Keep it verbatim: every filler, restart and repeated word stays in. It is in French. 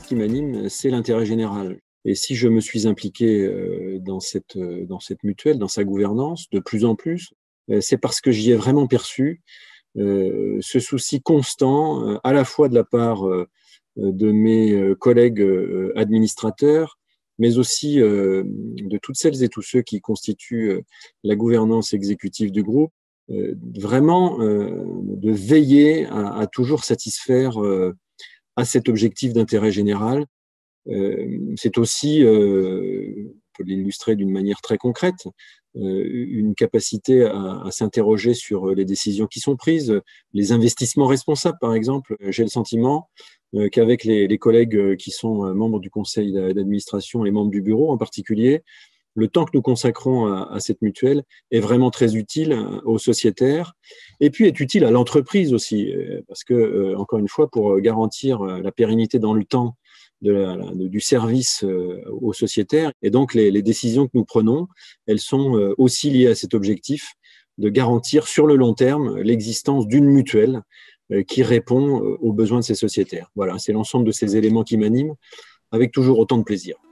qui m'anime, c'est l'intérêt général. Et si je me suis impliqué euh, dans cette, euh, dans cette mutuelle, dans sa gouvernance, de plus en plus, euh, c'est parce que j'y ai vraiment perçu euh, ce souci constant, euh, à la fois de la part euh, de mes euh, collègues euh, administrateurs, mais aussi euh, de toutes celles et tous ceux qui constituent euh, la gouvernance exécutive du groupe, euh, vraiment euh, de veiller à, à toujours satisfaire euh, à cet objectif d'intérêt général. Euh, c'est aussi, euh, on peut l'illustrer d'une manière très concrète, euh, une capacité à, à s'interroger sur les décisions qui sont prises, les investissements responsables, par exemple. J'ai le sentiment euh, qu'avec les, les collègues qui sont membres du conseil d'administration, les membres du bureau en particulier, le temps que nous consacrons à, à cette mutuelle est vraiment très utile aux sociétaires et puis est utile à l'entreprise aussi, parce que, euh, encore une fois, pour garantir la pérennité dans le temps de la, de, du service euh, aux sociétaires. Et donc, les, les décisions que nous prenons, elles sont euh, aussi liées à cet objectif de garantir sur le long terme l'existence d'une mutuelle euh, qui répond euh, aux besoins de ces sociétaires. Voilà, c'est l'ensemble de ces éléments qui m'animent, avec toujours autant de plaisir.